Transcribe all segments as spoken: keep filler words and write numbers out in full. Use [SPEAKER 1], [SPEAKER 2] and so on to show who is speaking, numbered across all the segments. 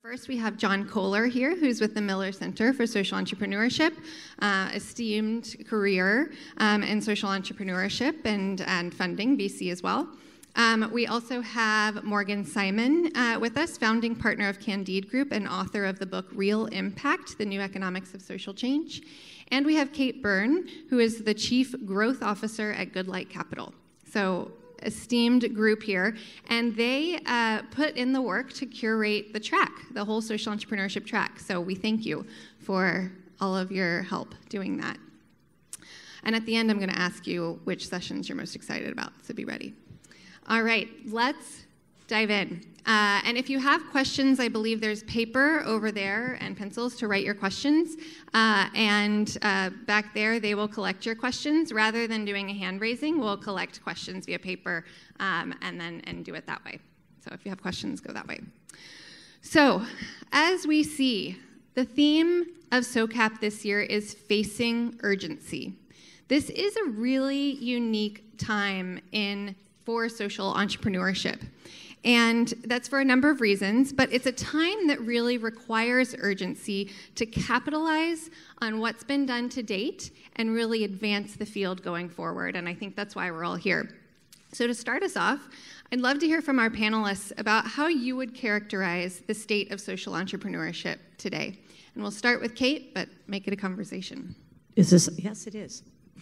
[SPEAKER 1] First, we have John Kohler here, who's with the Miller Center for Social Entrepreneurship, uh, esteemed career um, in social entrepreneurship and, and funding, V C as well. Um, we also have Morgan Simon uh, with us, founding partner of Candide Group and author of the book Real Impact, The New Economics of Social Change. And we have Kate Byrne, who is the Chief Growth Officer at Good Light Capital. So, esteemed group here, and they uh, put in the work to curate the track, the whole social entrepreneurship track. So we thank you for all of your help doing that. And at the end, I'm going to ask you which sessions you're most excited about, so be ready. All right, let's dive in. Uh, and if you have questions, I believe there's paper over there and pencils to write your questions. Uh, and uh, back there, they will collect your questions. Rather than doing a hand raising, we'll collect questions via paper um, and then and do it that way. So if you have questions, go that way. So as we see, the theme of SOCAP this year is facing urgency. This is a really unique time in for social entrepreneurship. And that's for a number of reasons, but it's a time that really requires urgency to capitalize on what's been done to date and really advance the field going forward. And I think that's why we're all here. So to start us off, I'd love to hear from our panelists about how you would characterize the state of social entrepreneurship today. And we'll start with Kate, but make it a conversation.
[SPEAKER 2] Is this? Yes, it is.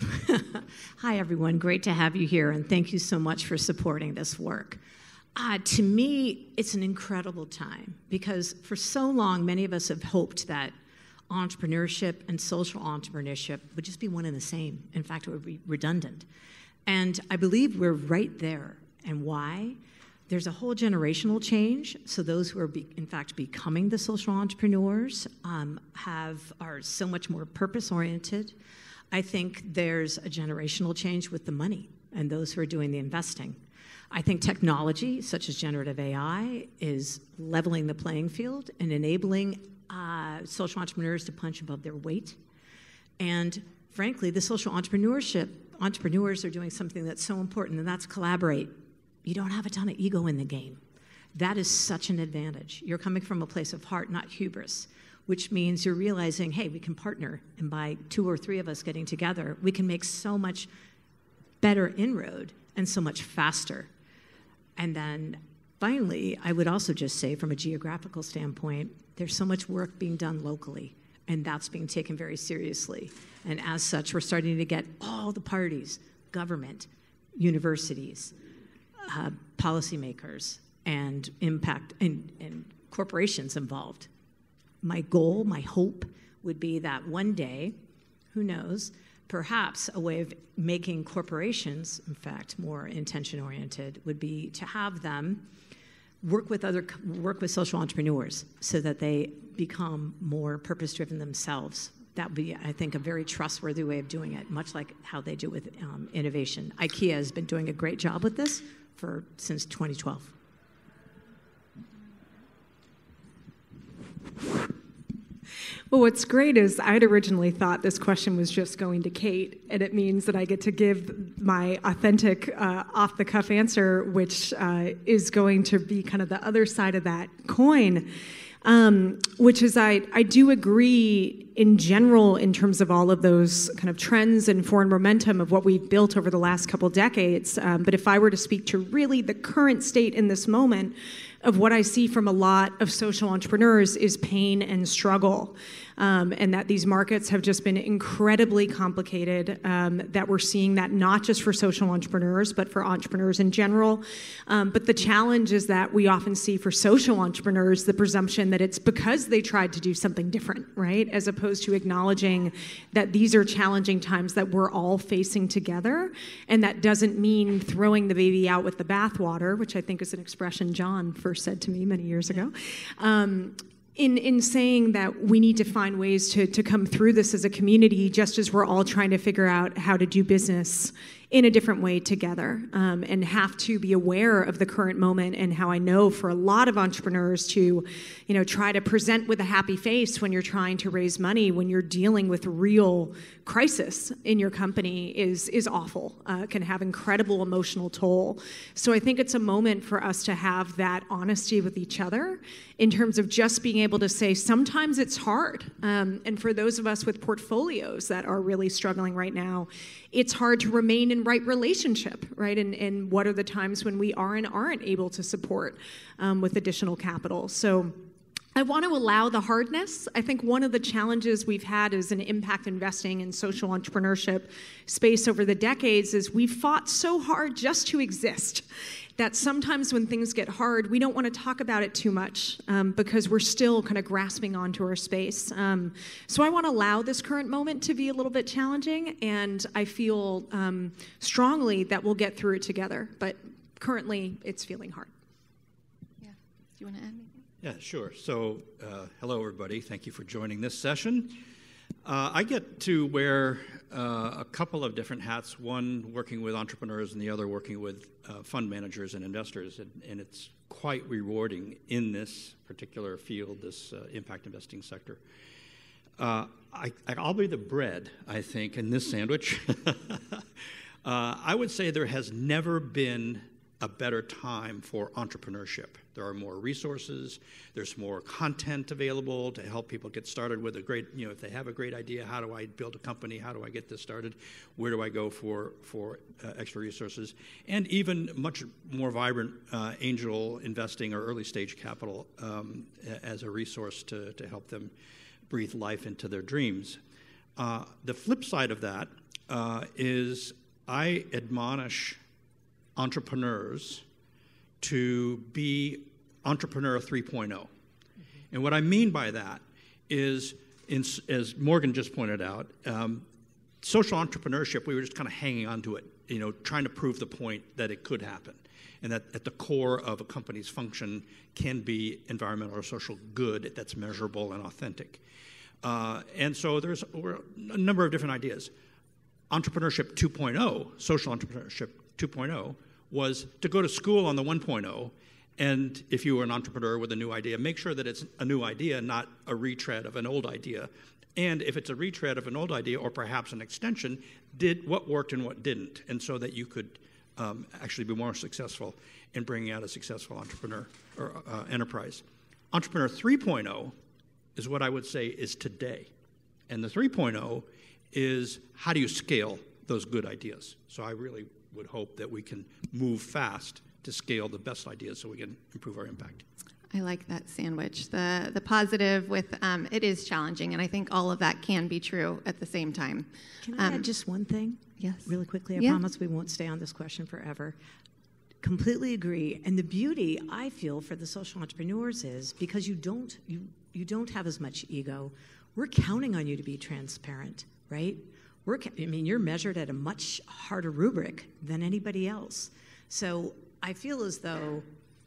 [SPEAKER 2] Hi, everyone. Great to have you here, and thank you so much for supporting this work. Uh, to me, it's an incredible time because for so long, many of us have hoped that entrepreneurship and social entrepreneurship would just be one and the same. In fact, it would be redundant. And I believe we're right there. And why? There's a whole generational change. So those who are, be, in fact, becoming the social entrepreneurs um, have are so much more purpose-oriented. I think there's a generational change with the money and those who are doing the investing. I think technology, such as generative A I, is leveling the playing field and enabling uh, social entrepreneurs to punch above their weight. And frankly, the social entrepreneurship, entrepreneurs are doing something that's so important, and that's collaborate. You don't have a ton of ego in the game. That is such an advantage. You're coming from a place of heart, not hubris, which means you're realizing, hey, we can partner, and by two or three of us getting together, we can make so much better inroad and so much faster. And then finally, I would also just say from a geographical standpoint, there's so much work being done locally, and that's being taken very seriously. And as such, we're starting to get all the parties, government, universities, uh, policymakers, and impact and, and corporations involved. My goal, my hope would be that one day, who knows, perhaps a way of making corporations, in fact, more intention-oriented would be to have them work with other work with social entrepreneurs so that they become more purpose-driven themselves. That would be, I think, a very trustworthy way of doing it, much like how they do with um, innovation. IKEA has been doing a great job with this for since twenty twelve.
[SPEAKER 3] Well, what's great is I'd originally thought this question was just going to Kate, and it means that I get to give my authentic, uh, off-the-cuff answer, which uh, is going to be kind of the other side of that coin, um, which is I, I do agree in general in terms of all of those kind of trends and foreign momentum of what we've built over the last couple decades. Um, but if I were to speak to really the current state in this moment, of what I see from a lot of social entrepreneurs is pain and struggle, um, and that these markets have just been incredibly complicated, um, that we're seeing that not just for social entrepreneurs, but for entrepreneurs in general. Um, but the challenge is that we often see for social entrepreneurs the presumption that it's because they tried to do something different, right? As opposed to acknowledging that these are challenging times that we're all facing together, and that doesn't mean throwing the baby out with the bathwater, which I think is an expression John first said to me many years ago, um, in, in saying that we need to find ways to, to come through this as a community, just as we're all trying to figure out how to do business in a different way together, um, and have to be aware of the current moment, and how I know for a lot of entrepreneurs to, you know, try to present with a happy face when you're trying to raise money, when you're dealing with real crisis in your company is is awful, uh, can have incredible emotional toll. So I think it's a moment for us to have that honesty with each other in terms of just being able to say sometimes it's hard. Um, and for those of us with portfolios that are really struggling right now, it's hard to remain in right relationship, right? And, and what are the times when we are and aren't able to support um, with additional capital? So I want to allow the hardness. I think one of the challenges we've had as an impact investing and social entrepreneurship space over the decades is we've fought so hard just to exist that sometimes when things get hard, we don't want to talk about it too much um, because we're still kind of grasping onto our space. Um, so I want to allow this current moment to be a little bit challenging, and I feel um, strongly that we'll get through it together. But currently, it's feeling hard.
[SPEAKER 1] Yeah. Do you want to add anything?
[SPEAKER 4] Yeah, sure. So, uh, hello, everybody. Thank you for joining this session. Uh, I get to wear uh, a couple of different hats, one working with entrepreneurs and the other working with uh, fund managers and investors, and, and it's quite rewarding in this particular field, this uh, impact investing sector. Uh, I, I'll be the bread, I think, in this sandwich. uh, I would say there has never been a better time for entrepreneurship. There are more resources, there's more content available to help people get started with a great, you know, if they have a great idea, how do I build a company, how do I get this started, where do I go for, for uh, extra resources, and even much more vibrant uh, angel investing or early stage capital um, as a resource to, to help them breathe life into their dreams. Uh, the flip side of that uh, is I admonish entrepreneurs to be entrepreneur three point oh. Mm-hmm. And what I mean by that is, in, as Morgan just pointed out, um, social entrepreneurship, we were just kind of hanging on to it, you know, trying to prove the point that it could happen, and that at the core of a company's function can be environmental or social good that's measurable and authentic. Uh, and so there's a number of different ideas. Entrepreneurship two point oh, social entrepreneurship two point oh, was to go to school on the one point oh, and if you were an entrepreneur with a new idea, make sure that it's a new idea, not a retread of an old idea. And if it's a retread of an old idea, or perhaps an extension, did what worked and what didn't, and so that you could um, actually be more successful in bringing out a successful entrepreneur or uh, enterprise. Entrepreneur three point oh is what I would say is today. And the three point oh is how do you scale those good ideas? So I really would hope that we can move fast to scale the best ideas so we can improve our impact.
[SPEAKER 1] I like that sandwich. The the positive with um, it is challenging, and I think all of that can be true at the same time.
[SPEAKER 2] Can I
[SPEAKER 1] um,
[SPEAKER 2] add just one thing?
[SPEAKER 1] Yes.
[SPEAKER 2] Really quickly. I
[SPEAKER 1] yeah.
[SPEAKER 2] promise we won't stay on this question forever. Completely agree. And the beauty I feel for the social entrepreneurs is because you don't you you don't have as much ego. We're counting on you to be transparent, right? We're, I mean, you're measured at a much harder rubric than anybody else. So I feel as though,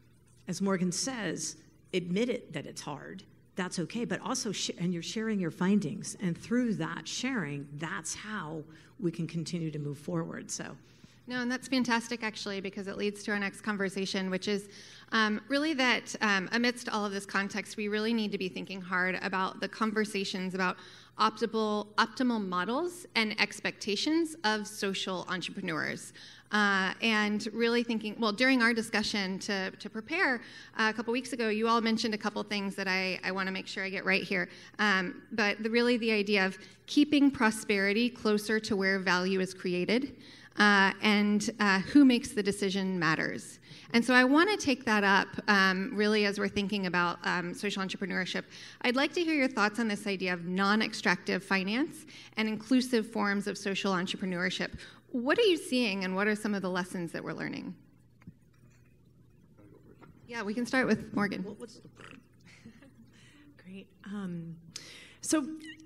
[SPEAKER 2] as Morgan says, admit it that it's hard. That's okay, but also, sh- and you're sharing your findings. And through that sharing, that's how we can continue to move forward. So.
[SPEAKER 1] No, and that's fantastic, actually, because it leads to our next conversation, which is um, really that um, amidst all of this context, we really need to be thinking hard about the conversations about optimal, optimal models and expectations of social entrepreneurs. Uh, and really thinking, well, during our discussion to, to prepare uh, a couple weeks ago, you all mentioned a couple things that I, I want to make sure I get right here. Um, but the, really the idea of keeping prosperity closer to where value is created, uh, and uh, who makes the decision matters. And so I want to take that up um, really as we're thinking about um, social entrepreneurship. I'd like to hear your thoughts on this idea of non-extractive finance and inclusive forms of social entrepreneurship. What are you seeing, and what are some of the lessons that we're learning? Yeah, we can start with Morgan.
[SPEAKER 2] What's the
[SPEAKER 3] Great. Um, so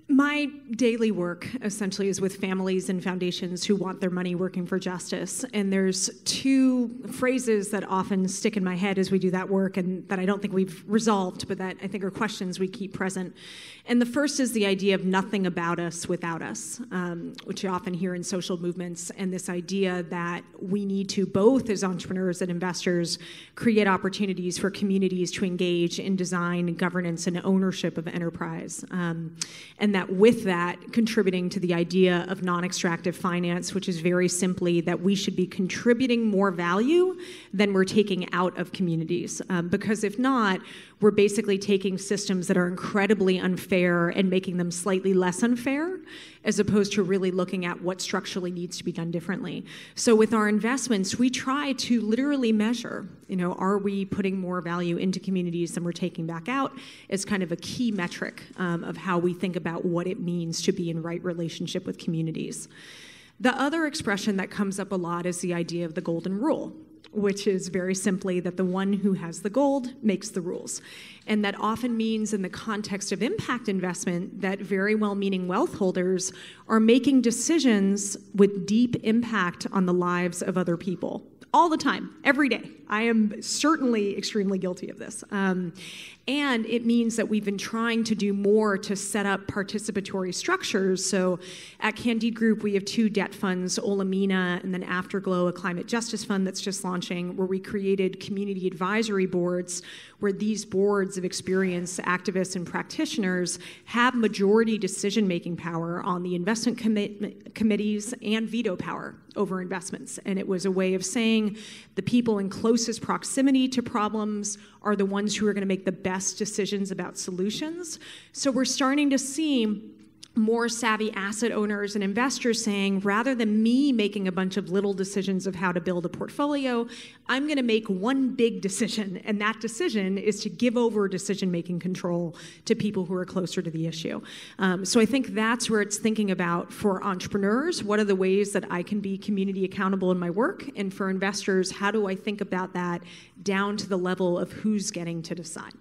[SPEAKER 3] My daily work essentially is with families and foundations who want their money working for justice. And there's two phrases that often stick in my head as we do that work and that I don't think we've resolved, but that I think are questions we keep present. And the first is the idea of nothing about us without us, um, which you often hear in social movements, and this idea that we need to, both as entrepreneurs and investors, create opportunities for communities to engage in design, governance, and ownership of enterprise. Um, and that with that, contributing to the idea of non-extractive finance, which is very simply that we should be contributing more value than we're taking out of communities. Um, because if not, we're basically taking systems that are incredibly unfair and making them slightly less unfair, as opposed to really looking at what structurally needs to be done differently. So with our investments, we try to literally measure, you know, are we putting more value into communities than we're taking back out, as kind of a key metric um, of how we think about what it means to be in right relationship with communities. The other expression that comes up a lot is the idea of the golden rule, which is very simply that the one who has the gold makes the rules. And that often means, in the context of impact investment, that very well-meaning wealth holders are making decisions with deep impact on the lives of other people. All the time, every day. I am certainly extremely guilty of this. Um, and it means that we've been trying to do more to set up participatory structures. So at Candide Group, we have two debt funds, Olamina, and then Afterglow, a climate justice fund that's just launching, where we created community advisory boards, where these boards of experienced activists and practitioners have majority decision-making power on the investment commi- committees and veto power over investments. And it was a way of saying the people in closest proximity to problems are the ones who are going to make the best decisions about solutions. So we're starting to see more savvy asset owners and investors saying, rather than me making a bunch of little decisions of how to build a portfolio, I'm going to make one big decision, and that decision is to give over decision-making control to people who are closer to the issue. Um, so I think that's where it's thinking about, for entrepreneurs, what are the ways that I can be community accountable in my work? And for investors, how do I think about that down to the level of who's getting to decide?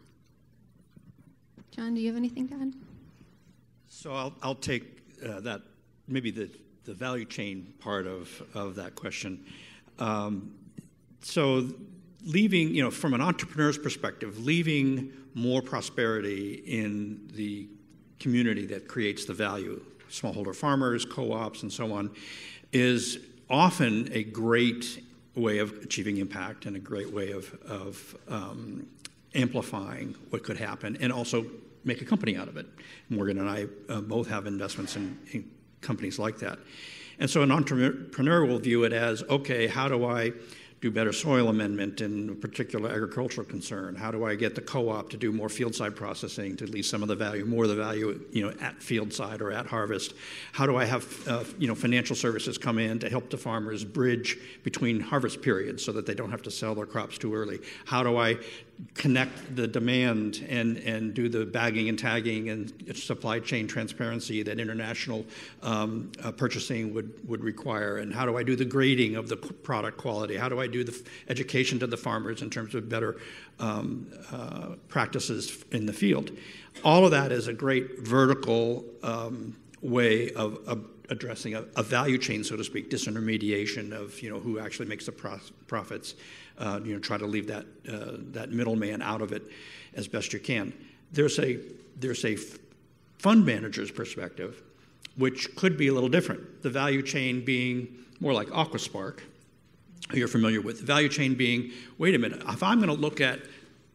[SPEAKER 1] John, do you have anything to add?
[SPEAKER 4] So I'll, I'll take uh, that, maybe the, the value chain part of, of that question. Um, so leaving, you know, from an entrepreneur's perspective, leaving more prosperity in the community that creates the value, smallholder farmers, co-ops, and so on, is often a great way of achieving impact and a great way of, of um, amplifying what could happen, and also make a company out of it. Morgan and I uh, both have investments in, in companies like that. And so an entrepreneur will view it as, okay, how do I do better soil amendment in a particular agricultural concern? How do I get the co-op to do more field side processing to leave some of the value, more of the value, you know, at field side or at harvest? How do I have, uh, you know, financial services come in to help the farmers bridge between harvest periods so that they don't have to sell their crops too early? How do I connect the demand and, and do the bagging and tagging and supply chain transparency that international um, uh, purchasing would, would require? And how do I do the grading of the product quality? How do I do the f- education to the farmers in terms of better um, uh, practices in the field? All of that is a great vertical um, way of, of addressing a, a value chain, so to speak, disintermediation of, you know, who actually makes the pro- profits. Uh, you know, try to leave that uh, that middleman out of it as best you can. There's a there's a f- fund manager's perspective, which could be a little different. The value chain being more like Aquaspark, who you're familiar with. The value chain being, wait a minute, if I'm going to look at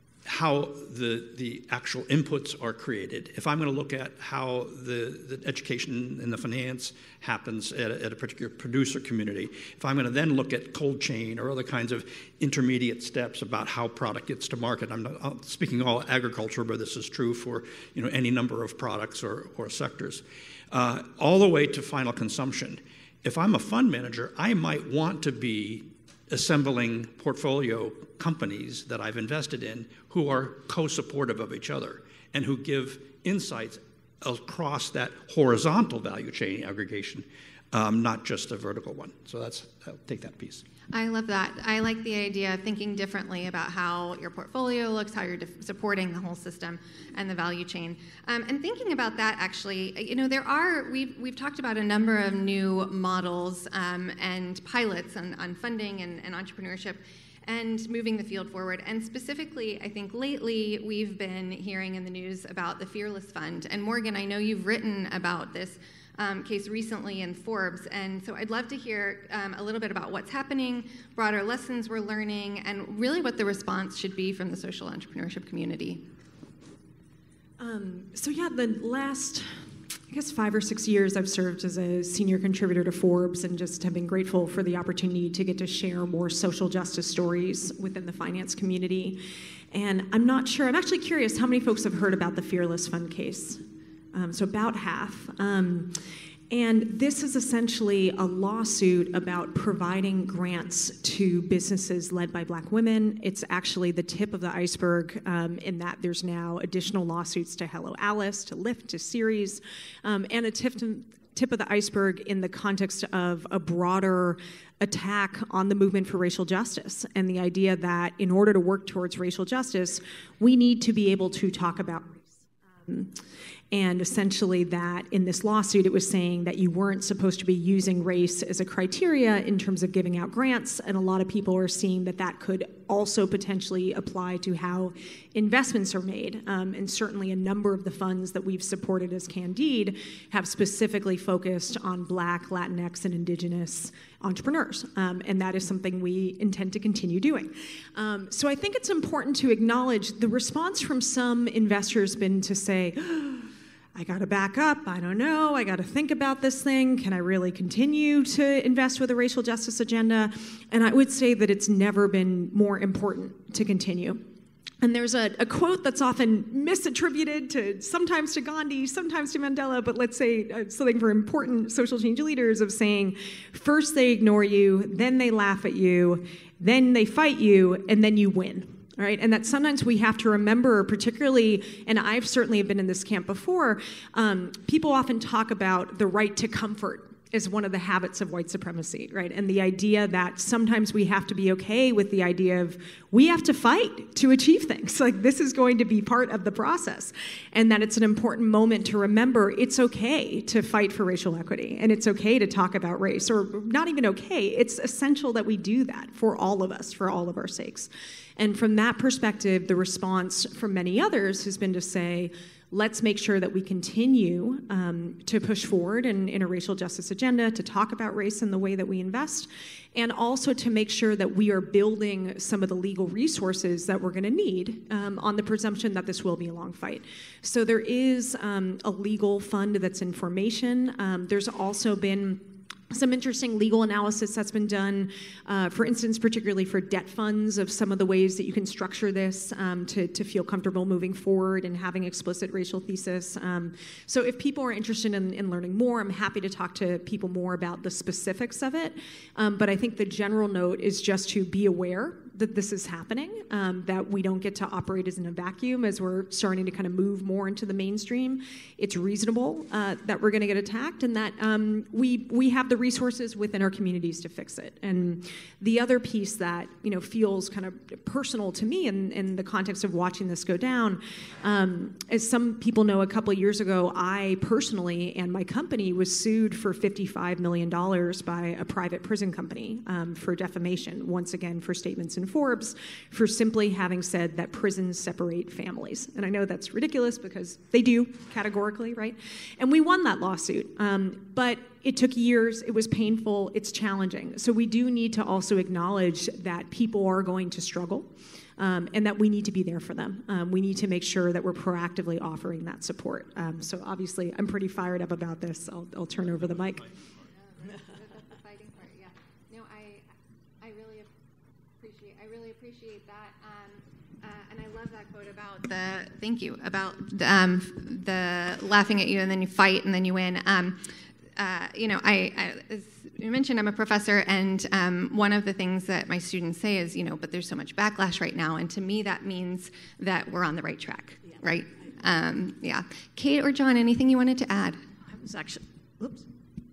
[SPEAKER 4] how the the actual inputs are created, if I'm going to look at how the, the education and the finance happens at a, at a particular producer community, if I'm going to then look at cold chain or other kinds of intermediate steps about how product gets to market, I'm not I'm speaking all agriculture, but this is true for, you know, any number of products or, or sectors, uh, all the way to final consumption. If I'm a fund manager, I might want to be assembling portfolio companies that I've invested in who are co-supportive of each other and who give insights across that horizontal value chain aggregation um, not just a vertical one. So that's, I'll take that piece.
[SPEAKER 1] I love that. I like the idea of thinking differently about how your portfolio looks, how you're def- supporting the whole system and the value chain. Um, and thinking about that, actually, you know, there are, we've, we've talked about a number of new models um, and pilots on, on funding and, and entrepreneurship and moving the field forward. And specifically, I think lately, we've been hearing in the news about the Fearless Fund. And Morgan, I know you've written about this Um, case recently in Forbes, and so I'd love to hear um, a little bit about what's happening, broader lessons we're learning, and really what the response should be from the social entrepreneurship community.
[SPEAKER 3] Um, so yeah, the last, I guess, five or six years I've served as a senior contributor to Forbes and just have been grateful for the opportunity to get to share more social justice stories within the finance community. And I'm not sure, I'm actually curious how many folks have heard about the Fearless Fund case. Um, so about half. Um, and this is essentially a lawsuit about providing grants to businesses led by Black women. It's actually the tip of the iceberg um, in that there's now additional lawsuits to Hello Alice, to Lyft, to Series, um, and a tip, to, tip of the iceberg in the context of a broader attack on the movement for racial justice and the idea that in order to work towards racial justice, we need to be able to talk about race. Um, And essentially that in this lawsuit, it was saying that you weren't supposed to be using race as a criteria in terms of giving out grants. And a lot of people are seeing that that could also potentially apply to how investments are made. Um, and certainly a number of the funds that we've supported as Candide have specifically focused on Black, Latinx, and Indigenous entrepreneurs. Um, and that is something we intend to continue doing. Um, so I think it's important to acknowledge the response from some investors has been to say, I got to back up. I don't know. I got to think about this thing. Can I really continue to invest with a racial justice agenda? And I would say that it's never been more important to continue. And there's a, a quote that's often misattributed to sometimes to Gandhi, sometimes to Mandela, but let's say uh, something for important social change leaders of saying, first they ignore you, then they laugh at you, then they fight you, and then you win. Right? And that sometimes we have to remember, particularly, and I've certainly been in this camp before, um, people often talk about the right to comfort as one of the habits of white supremacy, right? And the idea that sometimes we have to be okay with the idea of we have to fight to achieve things. Like this is going to be part of the process. And that it's an important moment to remember it's okay to fight for racial equity. And it's okay to talk about race, or not even okay. It's essential that we do that for all of us, for all of our sakes. And from that perspective, the response from many others has been to say, let's make sure that we continue um, to push forward in, in a racial justice agenda, to talk about race in the way that we invest, and also to make sure that we are building some of the legal resources that we're going to need um, on the presumption that this will be a long fight. So there is um, a legal fund that's in formation. Um, there's also been some interesting legal analysis that's been done, uh, for instance, particularly for debt funds, of some of the ways that you can structure this um, to, to feel comfortable moving forward and having explicit racial thesis. Um, so if people are interested in, in learning more, I'm happy to talk to people more about the specifics of it. Um, but I think the general note is just to be aware that this is happening, um, that we don't get to operate as in a vacuum as we're starting to kind of move more into the mainstream. It's reasonable uh, that we're going to get attacked, and that um, we we have the resources within our communities to fix it. And the other piece that you know feels kind of personal to me in, in the context of watching this go down, um, as some people know, a couple of years ago, I personally and my company was sued for fifty-five million dollars by a private prison company um, for defamation, once again for statements in Forbes, for simply having said that prisons separate families. And I know that's ridiculous because they do, categorically, right? And we won that lawsuit. Um, but it took years, it was painful, it's challenging. So we do need to also acknowledge that people are going to struggle, um, and that we need to be there for them. Um, we need to make sure that we're proactively offering that support. Um, so obviously, I'm pretty fired up about this. I'll, I'll turn over the mic.
[SPEAKER 1] Appreciate that, um, uh, and I love that quote about the thank you about um, the laughing at you and then you fight and then you win. Um, uh, you know, I, I as you mentioned, I'm a professor, and um, one of the things that my students say is, you know, but there's so much backlash right now, and to me that means that we're on the right track, yeah. right? Um, yeah, Kate or John, anything you wanted to add?
[SPEAKER 2] I was actually, oops.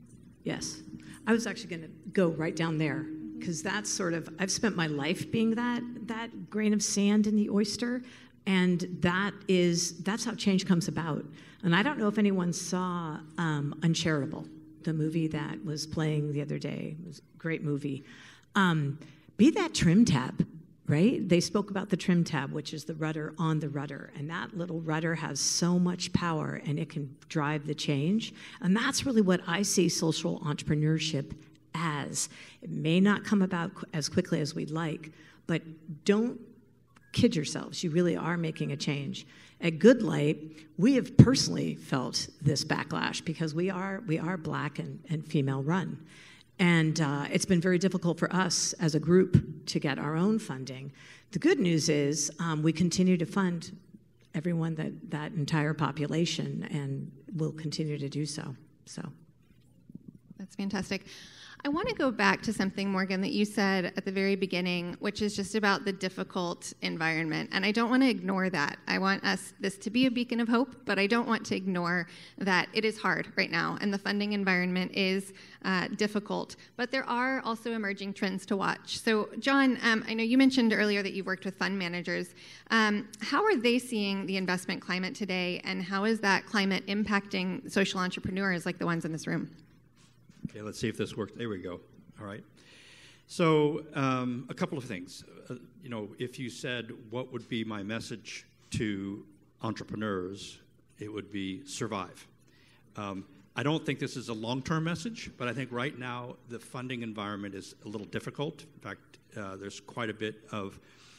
[SPEAKER 2] Yes. I was actually going to go right down there because that's sort of, I've spent my life being that that grain of sand in the oyster, and that is, that's how change comes about. And I don't know if anyone saw um, Uncharitable, the movie that was playing the other day. It was a great movie. Um, be that trim tab, right? They spoke about the trim tab, which is the rudder on the rudder. And that little rudder has so much power, and it can drive the change. And that's really what I see social entrepreneurship as. It may not come about qu- as quickly as we'd like, but don't kid yourselves. You really are making a change. At Good Light, we have personally felt this backlash because we are we are Black and, and female run. And uh, it's been very difficult for us as a group to get our own funding. The good news is um, we continue to fund everyone, that, that entire population, and will continue to do so. So,
[SPEAKER 1] that's fantastic. I want to go back to something, Morgan, that you said at the very beginning, which is just about the difficult environment. And I don't want to ignore that. I want us this to be a beacon of hope, but I don't want to ignore that it is hard right now, and the funding environment is uh, difficult. But there are also emerging trends to watch. So, John, um, I know you mentioned earlier that you've worked with fund managers. Um, how are they seeing the investment climate today, and how is that climate impacting social entrepreneurs like the ones in this room?
[SPEAKER 4] Okay, let's see if this works. There we go. All right. So um, a couple of things. Uh, you know, if you said, what would be my message to entrepreneurs, it would be survive. Um, I don't think this is a long-term message, but I think right now the funding environment is a little difficult. In fact, uh, there's quite a bit of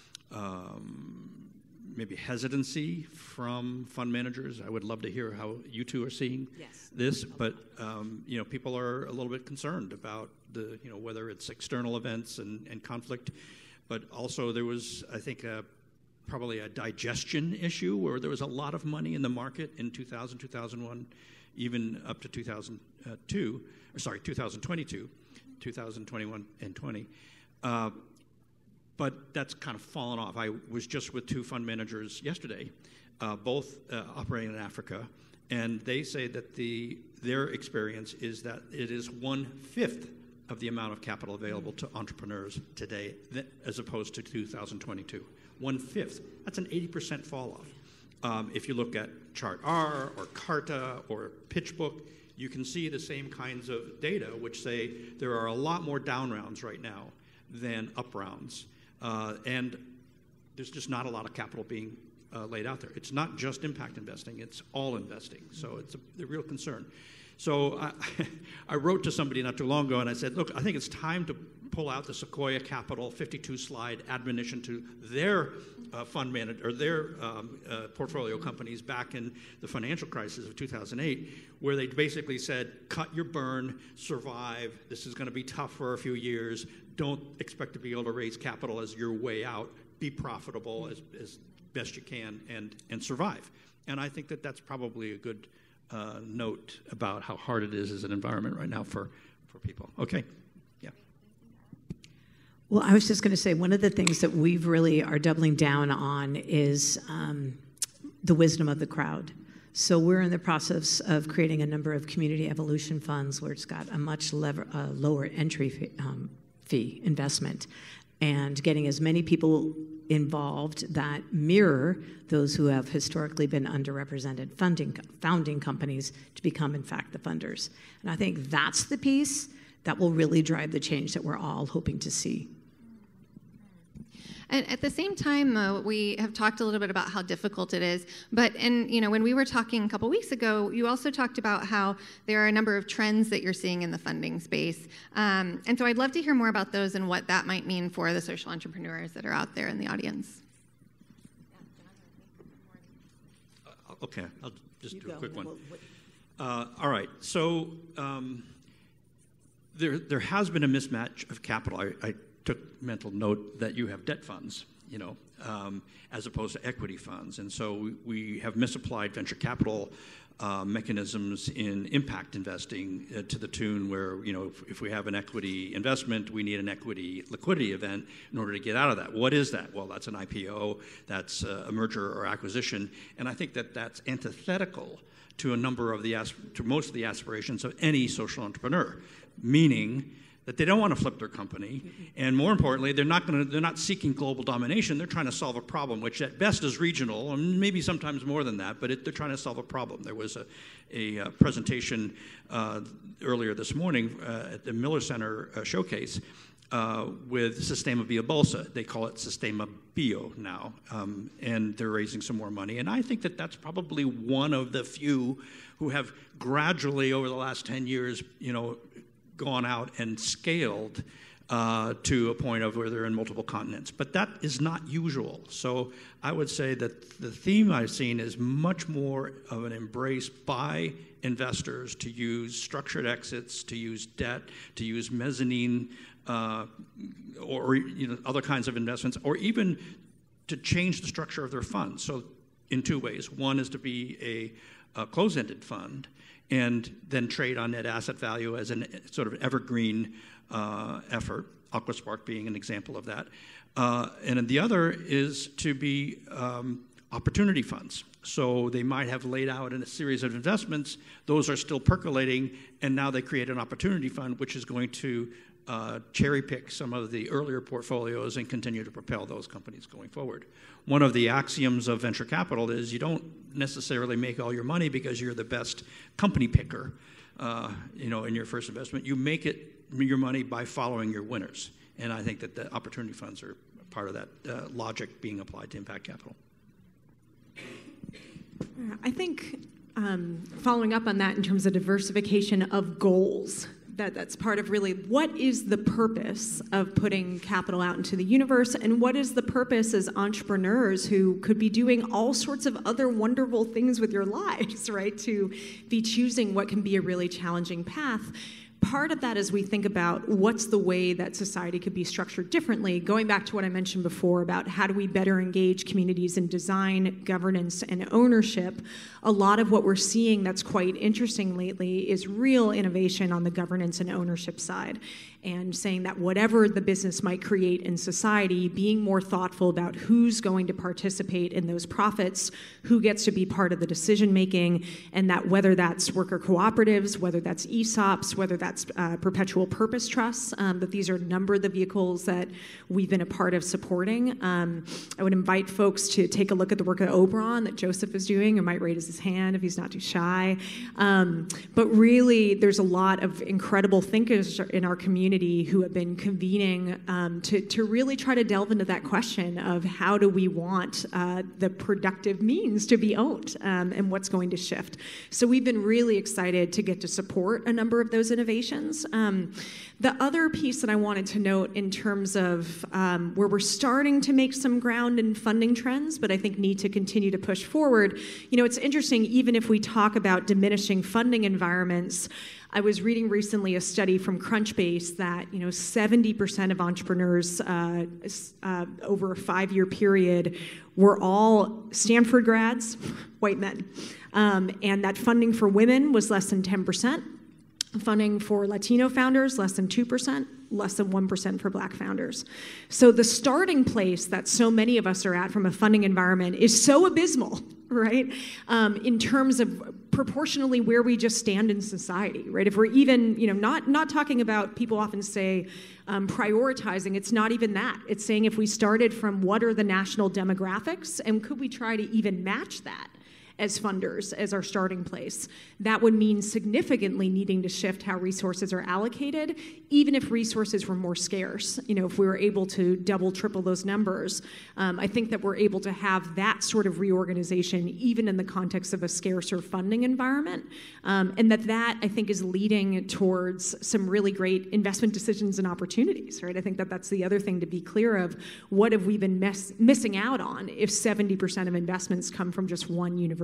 [SPEAKER 4] um, maybe hesitancy from fund managers. I would love to hear how you two are seeing
[SPEAKER 2] yes.
[SPEAKER 4] this, but um, you know, people are a little bit concerned about the, you know, whether it's external events and, and conflict, but also there was, I think, a, probably a digestion issue where there was a lot of money in the market in two thousand, two thousand one, even up to two thousand two, or sorry, two thousand twenty-two, two thousand twenty-one and twenty. Uh, But that's kind of fallen off. I was just with two fund managers yesterday, uh, both uh, operating in Africa, and they say that the their experience is that it is one-fifth of the amount of capital available to entrepreneurs today th- as opposed to two thousand twenty-two. One-fifth. That's an eighty percent fall-off. Um, if you look at Chart R or Carta or PitchBook, you can see the same kinds of data which say there are a lot more down rounds right now than up rounds. Uh, and there's just not a lot of capital being uh, laid out there. It's not just impact investing, it's all investing. So it's a, a real concern. So I, I wrote to somebody not too long ago and I said, look, I think it's time to pull out the Sequoia Capital fifty-two slide admonition to their uh, fund manager, or their um, uh, portfolio companies back in the financial crisis of two thousand eight, where they basically said, cut your burn, survive, this is going to be tough for a few years, don't expect to be able to raise capital as your way out, be profitable as, as best you can, and, and survive. And I think that that's probably a good uh, note about how hard it is as an environment right now for, for people. Okay, yeah.
[SPEAKER 2] Well, I was just going to say, one of the things that we've really are doubling down on is um, the wisdom of the crowd. So we're in the process of creating a number of community evolution funds where it's got a much lever, uh, lower entry fee, um, fee investment, and getting as many people involved that mirror those who have historically been underrepresented funding, founding companies to become, in fact, the funders. And I think that's the piece that will really drive the change that we're all hoping to see.
[SPEAKER 1] And at the same time, though, we have talked a little bit about how difficult it is. But and you know, when we were talking a couple weeks ago, you also talked about how there are a number of trends that you're seeing in the funding space. Um, and so I'd love to hear more about those and what that might mean for the social entrepreneurs that are out there in the audience.
[SPEAKER 4] Uh, okay, I'll just
[SPEAKER 2] You
[SPEAKER 4] do a
[SPEAKER 2] go,
[SPEAKER 4] quick one.
[SPEAKER 2] we'll, we'll,
[SPEAKER 4] Uh, all right, so um, there there has been a mismatch of capital. I, I took mental note that you have debt funds, you know, um, as opposed to equity funds. And so we, we have misapplied venture capital uh, mechanisms in impact investing uh, to the tune where, you know, if, if we have an equity investment, we need an equity liquidity event in order to get out of that. What is that? Well, that's an I P O, that's a merger or acquisition, and I think that that's antithetical to a number of the, to most of the aspirations of any social entrepreneur, meaning that they don't want to flip their company, and more importantly, they're not going to, they're not seeking global domination. They're trying to solve a problem, which at best is regional, and maybe sometimes more than that. But it, they're trying to solve a problem. There was a, a, a presentation uh, earlier this morning uh, at the Miller Center uh, showcase uh, with Sistema Bio Bolsa. They call it Sistema Bio now, um, and they're raising some more money. And I think that that's probably one of the few who have gradually, over the last ten years, you know, gone out and scaled uh, to a point of where they're in multiple continents. But that is not usual. So I would say that the theme I've seen is much more of an embrace by investors to use structured exits, to use debt, to use mezzanine, uh, or you know, other kinds of investments, or even to change the structure of their funds. So in two ways. One is to be a, a closed-ended fund, and then trade on net asset value as a sort of evergreen uh, effort, AquaSpark being an example of that. Uh, and then the other is to be um, opportunity funds. So they might have laid out in a series of investments, those are still percolating, and now they create an opportunity fund which is going to uh, cherry pick some of the earlier portfolios and continue to propel those companies going forward. One of the axioms of venture capital is you don't necessarily make all your money because you're the best company picker, uh, you know, in your first investment. You make it your money by following your winners, and I think that the opportunity funds are part of that uh, logic being applied to impact capital.
[SPEAKER 3] I think um, following up on that in terms of diversification of goals. That, that's part of really what is the purpose of putting capital out into the universe, and what is the purpose as entrepreneurs who could be doing all sorts of other wonderful things with your lives, right? To be choosing what can be a really challenging path. Part of that is we think about what's the way that society could be structured differently, going back to what I mentioned before about how do we better engage communities in design, governance, and ownership. A lot of what we're seeing that's quite interesting lately is real innovation on the governance and ownership side, and saying that whatever the business might create in society, being more thoughtful about who's going to participate in those profits, who gets to be part of the decision making, and that whether that's worker cooperatives, whether that's E S O Ps, whether that's uh, perpetual purpose trusts, um, that these are a number of the vehicles that we've been a part of supporting. Um, I would invite folks to take a look at the work of Oberon that Joseph is doing, and might raise his hand if he's not too shy. Um, but really, there's a lot of incredible thinkers in our community who have been convening um, to, to really try to delve into that question of how do we want uh, the productive means to be owned, um, and what's going to shift. So we've been really excited to get to support a number of those innovations. Um, the other piece that I wanted to note in terms of um, where we're starting to make some ground in funding trends, but I think need to continue to push forward, you know, it's interesting, even if we talk about diminishing funding environments, I was reading recently a study from Crunchbase that, you know, seventy percent of entrepreneurs uh, uh, over a five-year period were all Stanford grads, white men, um, and that funding for women was less than ten percent. Funding for Latino founders, less than two percent, less than one percent for Black founders. So the starting place that so many of us are at from a funding environment is so abysmal, right? Um, in terms of proportionally where we just stand in society, right? If we're even, you know, not, not talking about, people often say um, prioritizing, it's not even that. It's saying if we started from what are the national demographics, and could we try to even match that as funders, as our starting place? That would mean significantly needing to shift how resources are allocated, even if resources were more scarce. You know, if we were able to double, triple those numbers, um, I think that we're able to have that sort of reorganization, even in the context of a scarcer funding environment, um, and that that, I think, is leading towards some really great investment decisions and opportunities, right? I think that that's the other thing to be clear of. What have we been mess- missing out on if seventy percent of investments come from just one university?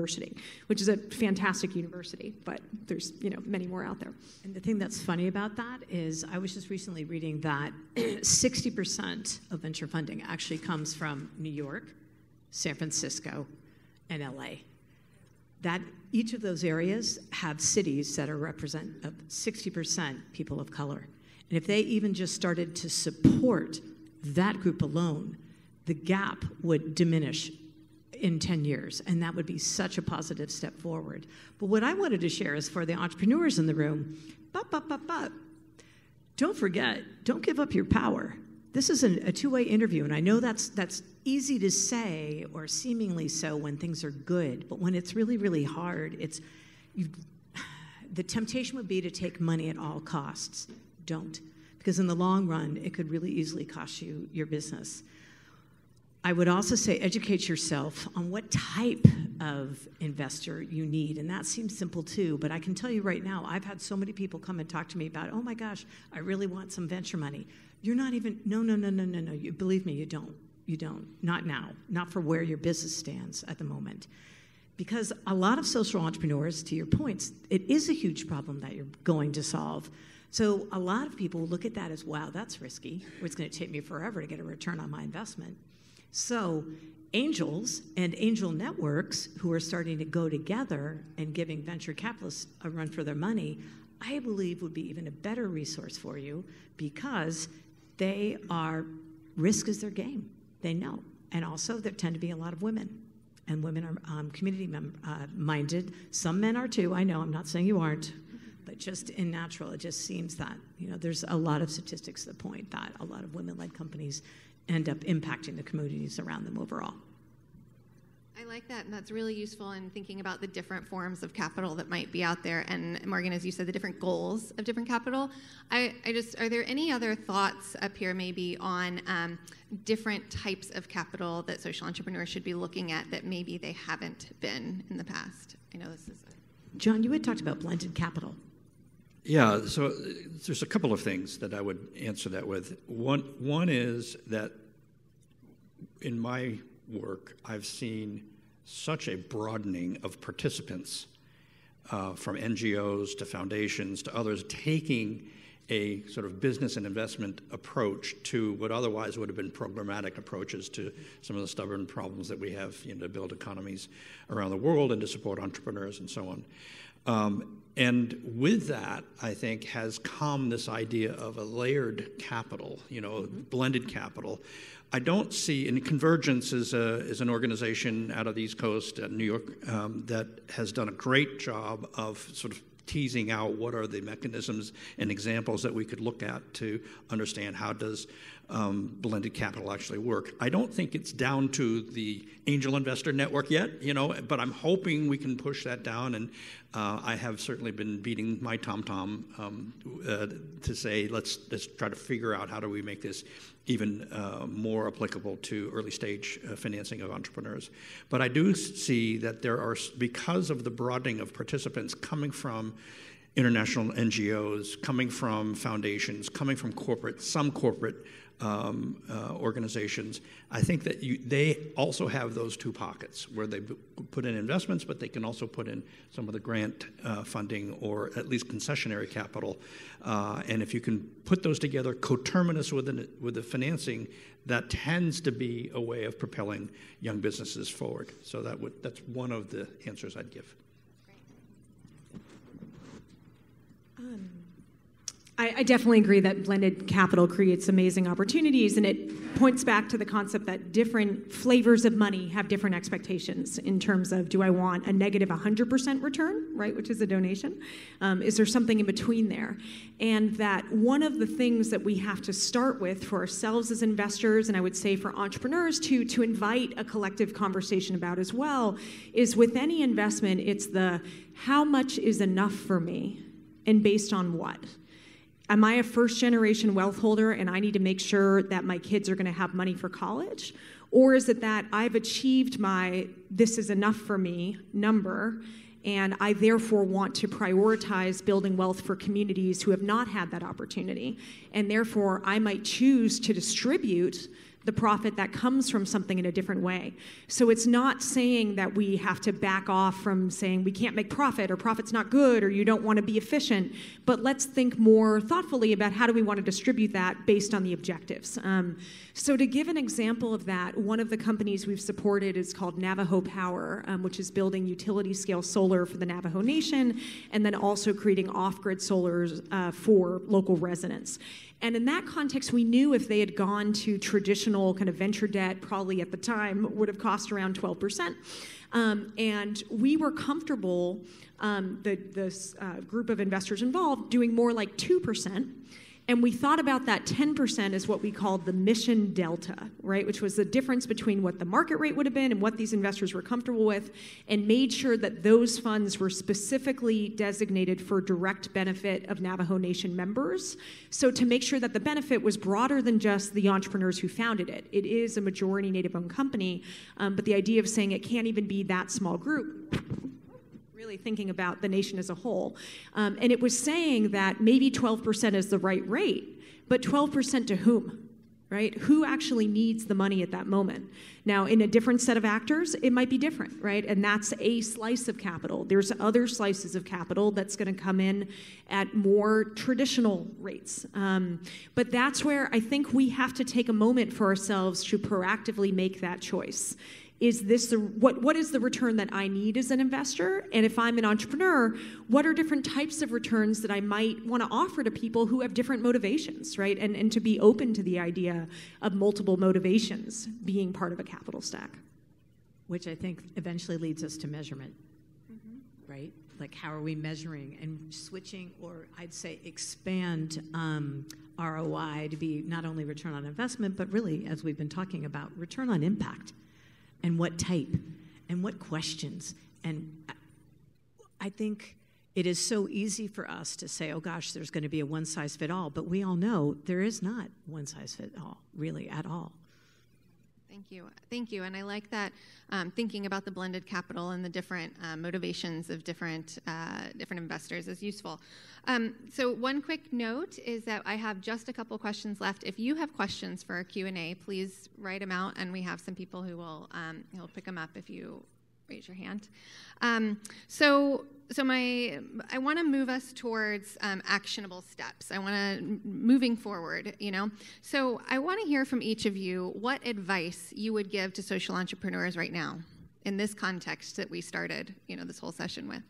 [SPEAKER 3] University, which is a fantastic university, but there's, you know, many more out there.
[SPEAKER 2] And the thing that's funny about that is I was just recently reading that sixty percent of venture funding actually comes from New York, San Francisco, and L A. That each of those areas have cities that are represent of sixty percent people of color. And if they even just started to support that group alone, the gap would diminish in ten years, and that would be such a positive step forward. But what I wanted to share is for the entrepreneurs in the room, but, but, but, but, don't forget, don't give up your power. This is a, a two-way interview, and I know that's, that's easy to say or seemingly so when things are good, but when it's really, really hard, it's you, the temptation would be to take money at all costs. Don't, because in the long run, it could really easily cost you your business. I would also say educate yourself on what type of investor you need, and that seems simple too, but I can tell you right now, I've had so many people come and talk to me about, oh my gosh, I really want some venture money. You're not even, no, no, no, no, no, no, you, believe me, you don't, you don't, not now, not for where your business stands at the moment. Because a lot of social entrepreneurs, to your points, it is a huge problem that you're going to solve. So a lot of people look at that as, wow, that's risky, or it's gonna take me forever to get a return on my investment. So angels and angel networks who are starting to go together and giving venture capitalists a run for their money, I believe would be even a better resource for you because they are, risk is their game. They know. And also there tend to be a lot of women. And women are um, community mem- uh, minded. Some men are too, I know, I'm not saying you aren't. But just in natural, it just seems that, you know, there's a lot of statistics that point that a lot of women-led companies end up impacting the communities around them overall.
[SPEAKER 1] I like that, and that's really useful in thinking about the different forms of capital that might be out there. And Morgan, as you said, the different goals of different capital. I, I just, are there any other thoughts up here maybe on um, different types of capital that social entrepreneurs should be looking at that maybe they haven't been in the past? I know this is a...
[SPEAKER 2] John, you had talked about blended capital.
[SPEAKER 4] Yeah, so there's a couple of things that I would answer that with. One, one is that in my work, I've seen such a broadening of participants uh, from N G Os to foundations to others taking a sort of business and investment approach to what otherwise would have been programmatic approaches to some of the stubborn problems that we have, you know, to build economies around the world and to support entrepreneurs and so on. Um, and with that, I think, has come this idea of a layered capital, you know, mm-hmm. blended capital. I don't see, and Convergence is, a, is an organization out of the East Coast, uh, New York, um, that has done a great job of sort of teasing out what are the mechanisms and examples that we could look at to understand how does um, blended capital actually work. I don't think it's down to the angel investor network yet, you know, but I'm hoping we can push that down, and uh, I have certainly been beating my tom-tom um, uh, to say let's, let's try to figure out how do we make this even uh, more applicable to early stage uh, financing of entrepreneurs. But I do see that there are, because of the broadening of participants coming from international N G Os, coming from foundations, coming from corporate, some corporate um, uh, organizations, I think that you, they also have those two pockets where they b- put in investments, but they can also put in some of the grant uh, funding or at least concessionary capital. Uh, and if you can put those together coterminous with the, with the financing, that tends to be a way of propelling young businesses forward. So that would, that's one of the answers I'd give.
[SPEAKER 3] Um, I, I definitely agree that blended capital creates amazing opportunities, and it points back to the concept that different flavors of money have different expectations in terms of, do I want a negative one hundred percent return, right, which is a donation? Um, is there something in between there? And that one of the things that we have to start with for ourselves as investors, and I would say for entrepreneurs to, to invite a collective conversation about as well, is with any investment, it's the how much is enough for me, and based on what? Am I a first-generation wealth holder and I need to make sure that my kids are going to have money for college? Or is it that I've achieved my this is enough for me number, and I therefore want to prioritize building wealth for communities who have not had that opportunity, and therefore I might choose to distribute the profit that comes from something in a different way. So it's not saying that we have to back off from saying we can't make profit or profit's not good or you don't want to be efficient, but let's think more thoughtfully about how do we want to distribute that based on the objectives. Um, so to give an example of that, one of the companies we've supported is called Navajo Power, um, which is building utility-scale solar for the Navajo Nation and then also creating off-grid solar uh, for local residents. And in that context, we knew if they had gone to traditional kind of venture debt, probably at the time would have cost around twelve percent. Um, and we were comfortable, um, the, the uh, group of investors involved, doing more like two percent. And we thought about that ten percent as what we called the mission delta, right? Which was the difference between what the market rate would have been and what these investors were comfortable with, and made sure that those funds were specifically designated for direct benefit of Navajo Nation members. So to make sure that the benefit was broader than just the entrepreneurs who founded it. It is a majority Native-owned company, um, but the idea of saying it can't even be that small group, really thinking about the nation as a whole. Um, and it was saying that maybe twelve percent is the right rate, but twelve percent to whom, right? Who actually needs the money at that moment? Now, in a different set of actors, it might be different, right? And that's a slice of capital. There's other slices of capital that's going to come in at more traditional rates. Um, but that's where I think we have to take a moment for ourselves to proactively make that choice. Is this the, what, what is the return that I need as an investor? And if I'm an entrepreneur, what are different types of returns that I might want to offer to people who have different motivations, right? And, and to be open to the idea of multiple motivations being part of a capital stack.
[SPEAKER 2] Which I think eventually leads us to measurement, mm-hmm. right? Like how are we measuring and switching, or I'd say expand um, R O I to be not only return on investment, but really, as we've been talking about, return on impact. And what type, and what questions. And I think it is so easy for us to say, oh gosh, there's going to be a one-size-fit-all, but we all know there is not one-size-fit-all, really, at all.
[SPEAKER 1] Thank you. Thank you. And I like that um, thinking about the blended capital and the different uh, motivations of different uh, different investors is useful. Um, so one quick note is that I have just a couple questions left. If you have questions for our Q and A, please write them out, and we have some people who will um, who will pick them up if you raise your hand. Um, so. So my, I want to move us towards um, actionable steps. I want to, moving forward, you know. So I want to hear from each of you what advice you would give to social entrepreneurs right now in this context that we started, you know, this whole session with.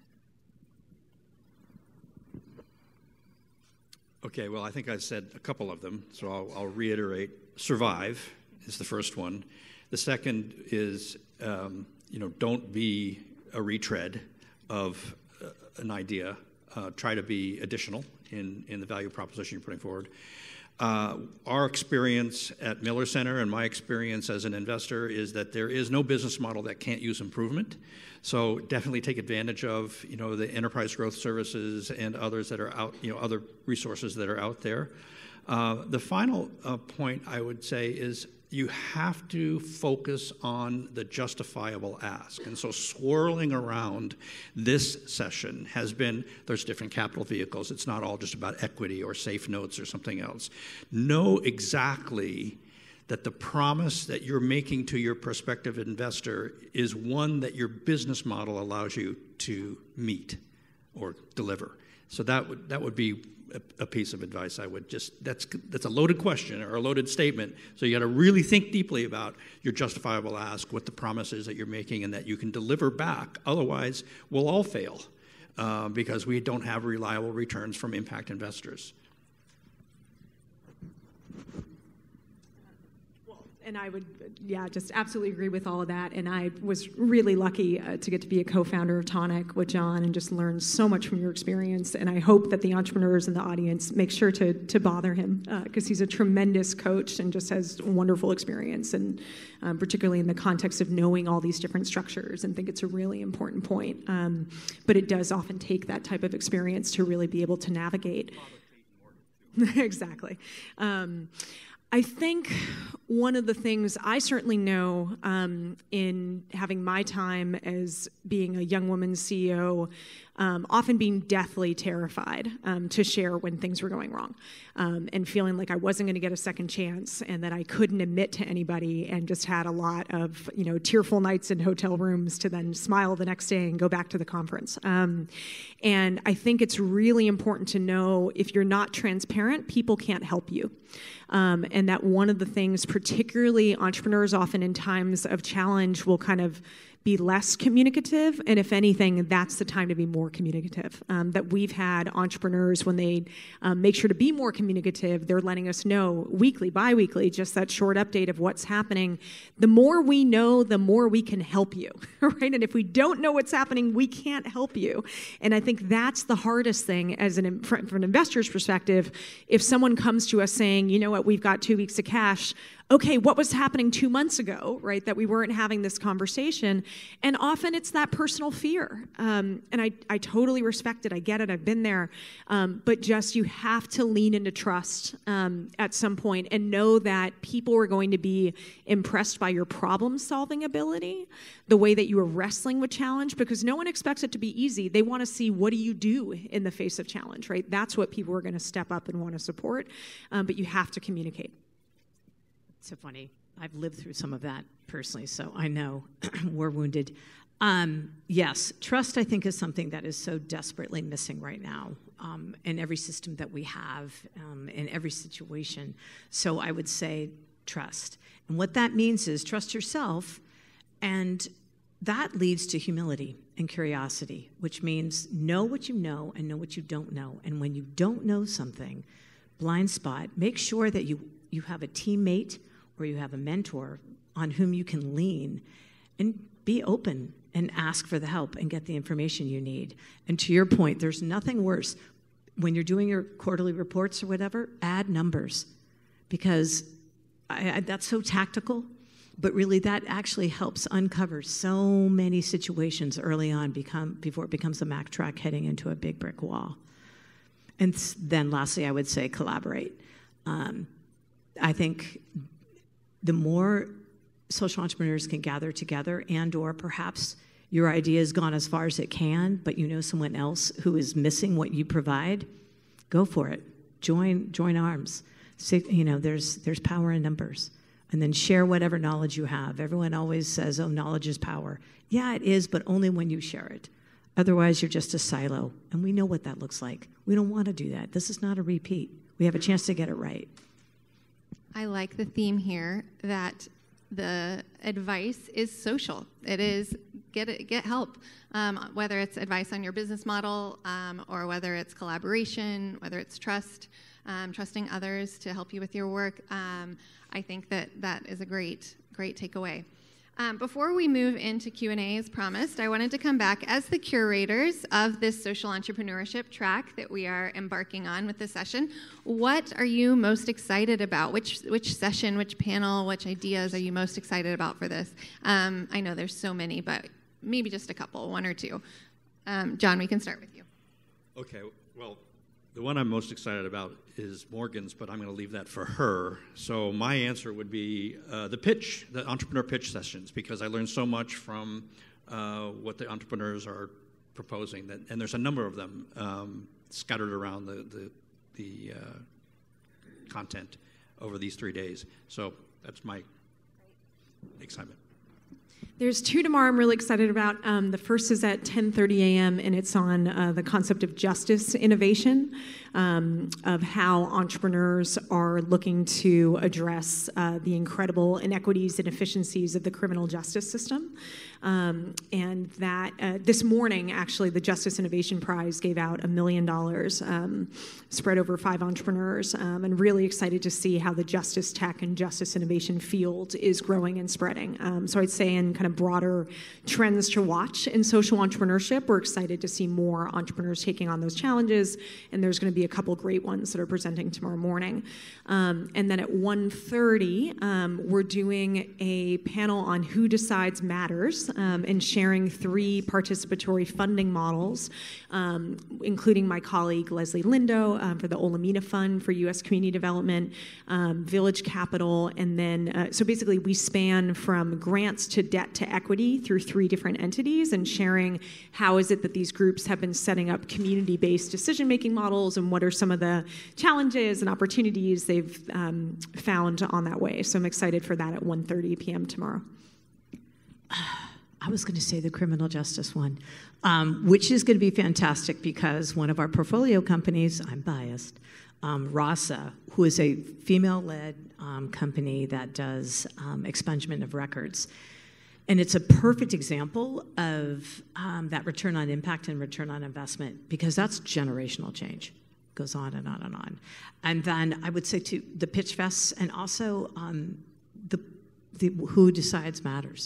[SPEAKER 4] Okay, well, I think I've said a couple of them, so I'll, I'll reiterate. Survive is the first one. The second is, um, you know, don't be a retread of an idea. Uh, try to be additional in, in the value proposition you're putting forward. Uh, our experience at Miller Center and my experience as an investor is that there is no business model that can't use improvement. So definitely take advantage of, you know, the enterprise growth services and others that are out, you know, other resources that are out there. Uh, the final uh, point I would say is you have to focus on the justifiable ask. And so swirling around this session has been, there's different capital vehicles. It's not all just about equity or safe notes or something else. Know exactly that the promise that you're making to your prospective investor is one that your business model allows you to meet or deliver. So that would, that would be a piece of advice I would just, that's that's a loaded question or a loaded statement, so you got to really think deeply about your justifiable ask, what the promise is that you're making and that you can deliver back. Otherwise, we'll all fail uh, because we don't have reliable returns from impact investors.
[SPEAKER 3] And I would, yeah, just absolutely agree with all of that. And I was really lucky uh, to get to be a co-founder of Tonic with John and just learn so much from your experience. And I hope that the entrepreneurs in the audience make sure to to bother him because uh, he's a tremendous coach and just has wonderful experience. And um, particularly in the context of knowing all these different structures, and think it's a really important point. Um, but it does often take that type of experience to really be able to navigate. Exactly. Um, I think one of the things I certainly know um, in having my time as being a young woman C E O um, often being deathly terrified um, to share when things were going wrong, um, and feeling like I wasn't going to get a second chance and that I couldn't admit to anybody, and just had a lot of, you know, tearful nights in hotel rooms to then smile the next day and go back to the conference. Um, and I think it's really important to know, if you're not transparent, people can't help you. Um, and that one of the things, particularly entrepreneurs often in times of challenge, will kind of be less communicative, and if anything, that's the time to be more communicative. Um, that we've had entrepreneurs, when they um, make sure to be more communicative, they're letting us know weekly, bi-weekly, just that short update of what's happening. The more we know, the more we can help you, right? And if we don't know what's happening, we can't help you. And I think that's the hardest thing as an, from an investor's perspective. If someone comes to us saying, you know what, we've got two weeks of cash, okay, what was happening two months ago, right, that we weren't having this conversation? And often it's that personal fear. Um, and I, I totally respect it. I get it. I've been there. Um, but just, you have to lean into trust um, at some point, and know that people are going to be impressed by your problem-solving ability, the way that you are wrestling with challenge, because no one expects it to be easy. They want to see, what do you do in the face of challenge, right? That's what people are going to step up and want to support. Um, but you have to communicate.
[SPEAKER 2] So funny. I've lived through some of that personally, so I know we're wounded. Um, yes, trust, I think, is something that is so desperately missing right now um, in every system that we have, um, in every situation. So I would say trust. And what that means is trust yourself, and that leads to humility and curiosity, which means know what you know and know what you don't know. And when you don't know something, blind spot, make sure that you, you have a teammate or you have a mentor on whom you can lean, and be open and ask for the help and get the information you need. And to your point, there's nothing worse. When you're doing your quarterly reports or whatever, add numbers, because I, I, that's so tactical, but really that actually helps uncover so many situations early on become, before it becomes a Mack truck heading into a big brick wall. And then lastly, I would say collaborate. Um, I think the more social entrepreneurs can gather together, and or perhaps your idea has gone as far as it can, but you know someone else who is missing what you provide, go for it. Join join arms. So, you know, there's there's power in numbers. And then share whatever knowledge you have. Everyone always says, oh, knowledge is power. Yeah, it is, but only when you share it. Otherwise, you're just a silo. And we know what that looks like. We don't want to do that. This is not a repeat. We have a chance to get it right.
[SPEAKER 1] I like the theme here that the advice is social. It is get it, get help, um, whether it's advice on your business model, um, or whether it's collaboration, whether it's trust, um, trusting others to help you with your work. Um, I think that that is a great, great takeaway. Um, before we move into Q and A as promised, I wanted to come back as the curators of this social entrepreneurship track that we are embarking on with this session. What are you most excited about? Which which session, which panel, which ideas are you most excited about for this? Um, I know there's so many, but maybe just a couple, one or two. Um, John, we can start with you.
[SPEAKER 4] Okay, well, the one I'm most excited about is Morgan's, but I'm going to leave that for her. So my answer would be uh, the pitch, the entrepreneur pitch sessions, because I learned so much from uh, what the entrepreneurs are proposing, that, and there's a number of them um, scattered around the, the, the uh, content over these three days. So that's my excitement.
[SPEAKER 3] There's two tomorrow I'm really excited about. Um, the first is at ten thirty a.m. and it's on uh, the concept of justice innovation, um, of how entrepreneurs are looking to address uh, the incredible inequities and inefficiencies of the criminal justice system. Um, and that uh, this morning, actually, the Justice Innovation Prize gave out a million dollars um, spread over five entrepreneurs, um, and really excited to see how the justice tech and justice innovation field is growing and spreading. Um, so I'd say in kind of broader trends to watch in social entrepreneurship, we're excited to see more entrepreneurs taking on those challenges, and there's going to be a couple great ones that are presenting tomorrow morning. Um, and then at one thirty, um, we're doing a panel on who decides matters. um, and sharing three participatory funding models, um, including my colleague Leslie Lindo um, for the Olamina Fund for U S Community Development, um, Village Capital, and then, uh, so basically we span from grants to debt to equity through three different entities, and sharing how is it that these groups have been setting up community-based decision-making models, and what are some of the challenges and opportunities they've um, found on that way. So I'm excited for that at one thirty p.m. tomorrow.
[SPEAKER 2] I was going to say the criminal justice one, um, which is going to be fantastic because one of our portfolio companies, I'm biased, um, RASA, who is a female-led um, company that does um, expungement of records. And it's a perfect example of um, that return on impact and return on investment, because that's generational change. Goes on and on and on. And then I would say to the pitch fests, and also um, the, the who decides matters.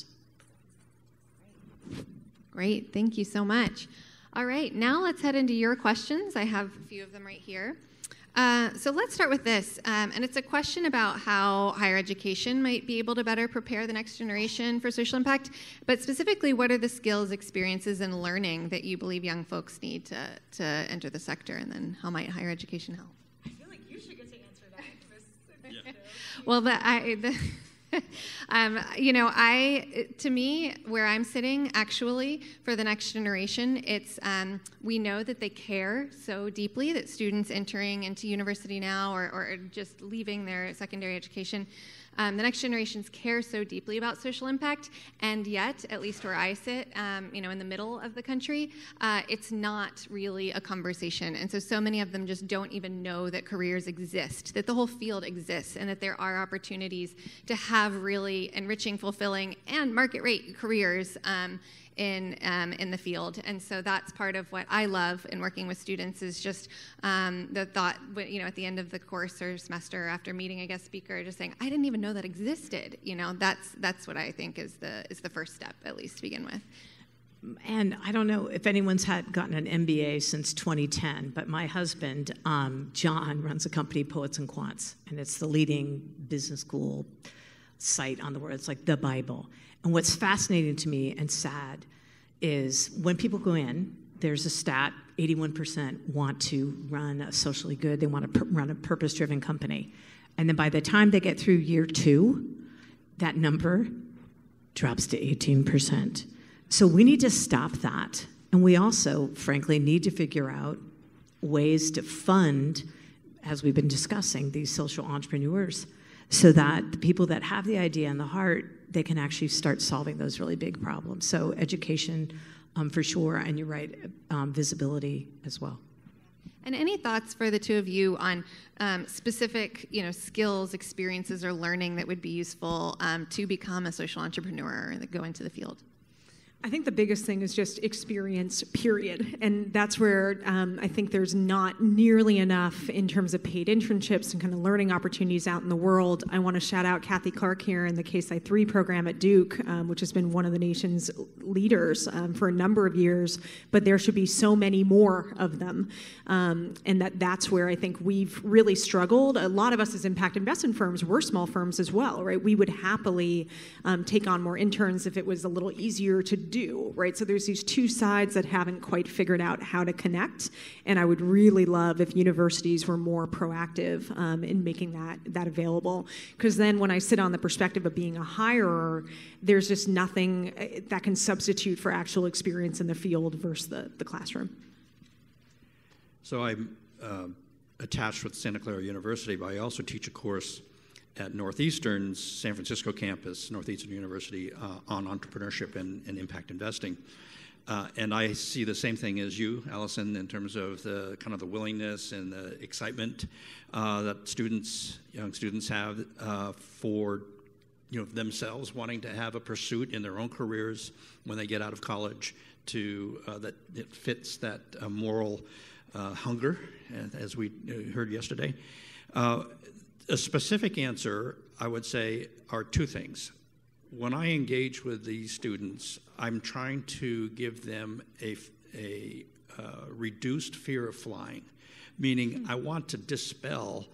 [SPEAKER 1] Great, thank you so much. All right, now let's head into your questions. I have a few of them right here. Uh, so let's start with this, um, and it's a question about how higher education might be able to better prepare the next generation for social impact, but specifically, what are the skills, experiences, and learning that you believe young folks need to, to enter the sector, and then how might higher education help?
[SPEAKER 3] I feel like you should get to answer that.
[SPEAKER 1] Yeah. Well, the, I, the um, you know, I, to me, where I'm sitting, actually, for the next generation, it's, um, we know that they care so deeply, that students entering into university now or, or just leaving their secondary education, um, the next generations care so deeply about social impact, and yet, at least where I sit, um, you know, in the middle of the country, uh, it's not really a conversation. And so, so many of them just don't even know that careers exist, that the whole field exists, and that there are opportunities to have really enriching, fulfilling, and market rate careers um, in um, in the field. And so that's part of what I love in working with students, is just um, the thought, you know, at the end of the course or semester after meeting a guest speaker, just saying, I didn't even know that existed. You know, that's that's what I think is the is the first step, at least to begin with.
[SPEAKER 2] And I don't know if anyone's had gotten an M B A since twenty ten, but my husband, um, John, runs a company, Poets and Quants, and it's the leading business school site on the world. It's like the Bible. And what's fascinating to me and sad is when people go in, there's a stat, eighty-one percent want to run a socially good, they want to pur- run a purpose-driven company. And then by the time they get through year two, that number drops to eighteen percent. So we need to stop that. And we also, frankly, need to figure out ways to fund, as we've been discussing, these social entrepreneurs, so that the people that have the idea and the heart, they can actually start solving those really big problems. So education, um, for sure, and you're right, um, visibility as well.
[SPEAKER 1] And any thoughts for the two of you on um, specific, you know, skills, experiences, or learning that would be useful um, to become a social entrepreneur and go into the field?
[SPEAKER 3] I think the biggest thing is just experience, period. And that's where um, I think there's not nearly enough in terms of paid internships and kind of learning opportunities out in the world. I want to shout out Kathy Clark here in the Case I three program at Duke, um, which has been one of the nation's leaders um, for a number of years, but there should be so many more of them. Um, and that that's where I think we've really struggled. A lot of us as impact investment firms, we're small firms as well, right? We would happily um, take on more interns if it was a little easier to do, right? So there's these two sides that haven't quite figured out how to connect, and I would really love if universities were more proactive um, in making that that available. Because then when I sit on the perspective of being a hirer, there's just nothing that can substitute for actual experience in the field versus the, the classroom.
[SPEAKER 4] So I'm uh, attached with Santa Clara University, but I also teach a course at Northeastern's San Francisco campus, Northeastern University, uh, on entrepreneurship and, and impact investing. Uh, and I see the same thing as you, Allison, in terms of the kind of the willingness and the excitement uh, that students, young students have uh, for, you know, themselves wanting to have a pursuit in their own careers when they get out of college, to uh, that it fits that uh, moral uh, hunger, as we heard yesterday. Uh, A specific answer, I would say, are two things. When I engage with these students, I'm trying to give them a, a uh, reduced fear of flying, meaning I want to dispel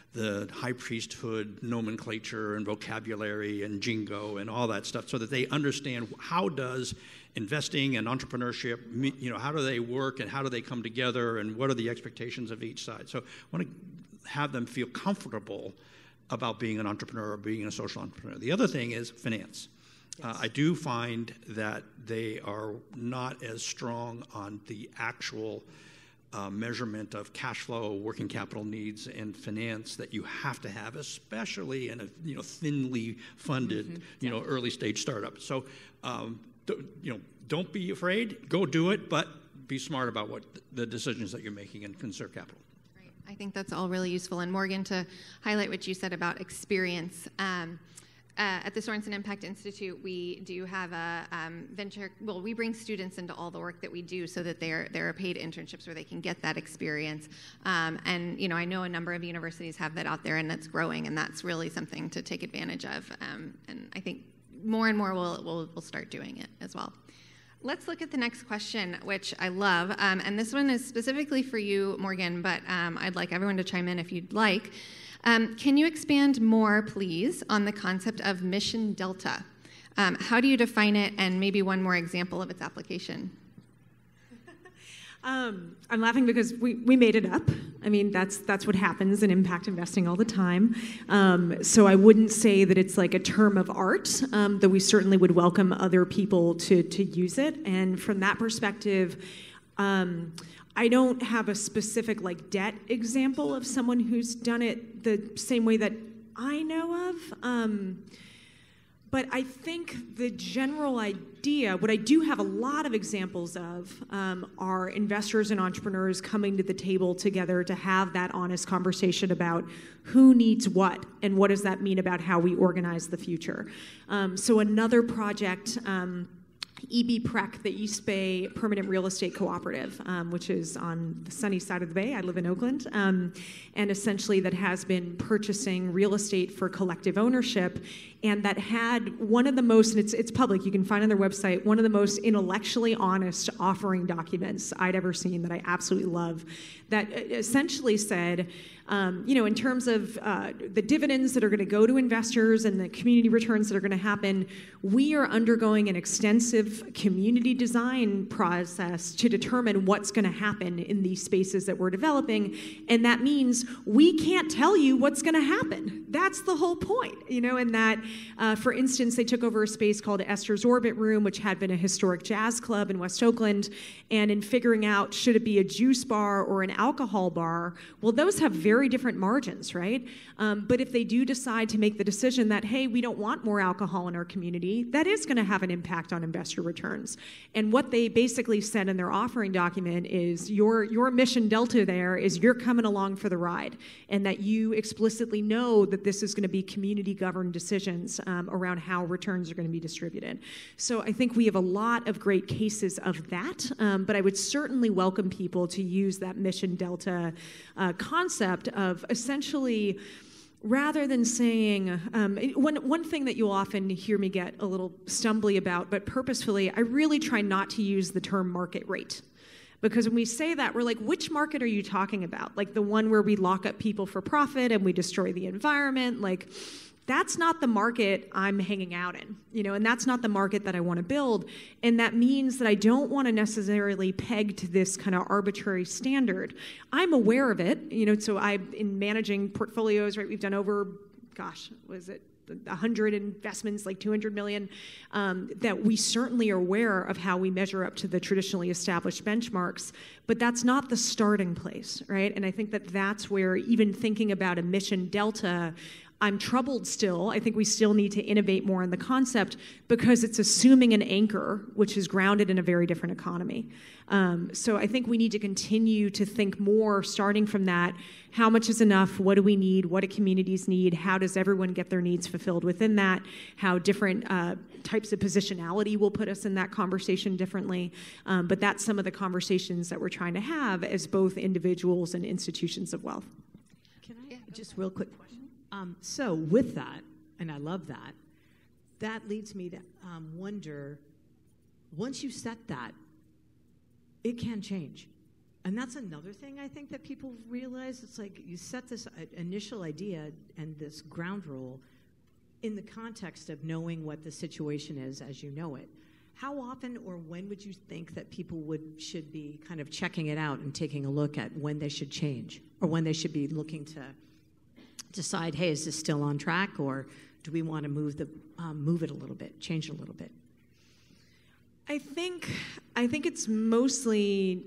[SPEAKER 4] the high priesthood nomenclature and vocabulary and jingo and all that stuff, so that they understand how does investing and entrepreneurship, you know, how do they work and how do they come together and what are the expectations of each side. So I want to have them feel comfortable about being an entrepreneur or being a social entrepreneur. The other thing is finance. Yes. Uh, I do find that they are not as strong on the actual uh, measurement of cash flow, working capital needs, and finance that you have to have, especially in a you know thinly funded mm-hmm. you know early stage startup. So um, th- you know don't be afraid, go do it, but be smart about what th- the decisions that you're making and conserve capital.
[SPEAKER 1] I think that's all really useful. And Morgan, to highlight what you said about experience, um, uh, at the Sorenson Impact Institute, we do have a um, venture, well, we bring students into all the work that we do so that they're, they're paid internships where they can get that experience. Um, and, you know, I know a number of universities have that out there, and that's growing, and that's really something to take advantage of. Um, and I think more and more will will will start doing it as well. Let's look at the next question, which I love. Um, and this one is specifically for you, Morgan, but um, I'd like everyone to chime in if you'd like. Um, can you expand more, please, on the concept of mission delta? Um, how do you define it, and maybe one more example of its application?
[SPEAKER 3] Um, I'm laughing because we, we made it up. I mean, that's that's what happens in impact investing all the time. Um, so I wouldn't say that it's like a term of art, um, though we certainly would welcome other people to, to use it. And from that perspective, um, I don't have a specific like debt example of someone who's done it the same way that I know of. Um, But I think the general idea, what I do have a lot of examples of, um, are investors and entrepreneurs coming to the table together to have that honest conversation about who needs what and what does that mean about how we organize the future. Um, so another project, um, E B P R E C, the East Bay Permanent Real Estate Cooperative, um, which is on the sunny side of the bay. I live in Oakland. Um, and essentially that has been purchasing real estate for collective ownership, and that had one of the most, and it's, it's public, you can find on their website, one of the most intellectually honest offering documents I'd ever seen that I absolutely love, that essentially said, Um, you know, in terms of uh, the dividends that are going to go to investors and the community returns that are going to happen, we are undergoing an extensive community design process to determine what's going to happen in these spaces that we're developing. And that means we can't tell you what's going to happen. That's the whole point, you know, and that, uh, for instance, they took over a space called Esther's Orbit Room, which had been a historic jazz club in West Oakland. And in figuring out, should it be a juice bar or an alcohol bar, well, those have very Very different margins, right? Um, but if they do decide to make the decision that, hey, we don't want more alcohol in our community, that is going to have an impact on investor returns. And what they basically said in their offering document is your, your mission delta there is you're coming along for the ride, and that you explicitly know that this is going to be community-governed decisions um, around how returns are going to be distributed. So I think we have a lot of great cases of that, um, but I would certainly welcome people to use that mission delta uh, concept of essentially, rather than saying, um, one, one thing that you'll often hear me get a little stumbly about, but purposefully, I really try not to use the term market rate. Because when we say that, we're like, which market are you talking about? Like the one where we lock up people for profit and we destroy the environment? Like, that's not the market I'm hanging out in, you know, and that's not the market that I want to build. And that means that I don't want to necessarily peg to this kind of arbitrary standard. I'm aware of it, you know, so I, in managing portfolios, right, we've done over, gosh, was it one hundred investments, like two hundred million, um, that we certainly are aware of how we measure up to the traditionally established benchmarks, but that's not the starting place, right? And I think that that's where even thinking about a mission delta, I'm troubled still. I think we still need to innovate more in the concept because it's assuming an anchor, which is grounded in a very different economy. Um, so I think we need to continue to think more, starting from that, how much is enough, what do we need, what do communities need, how does everyone get their needs fulfilled within that, how different uh, types of positionality will put us in that conversation differently. Um, but that's some of the conversations that we're trying to have as both individuals and institutions of wealth.
[SPEAKER 2] Can I, yeah, just real quick question? Um, so with that, and I love that, that leads me to um, wonder, once you set that, it can change. And that's another thing I think that people realize. It's like you set this initial idea and this ground rule in the context of knowing what the situation is as you know it. How often or when would you think that people would should be kind of checking it out and taking a look at when they should change, or when they should be looking to decide, hey, is this still on track, or do we want to move the um, move it a little bit, change it a little bit?
[SPEAKER 3] I think I think it's mostly.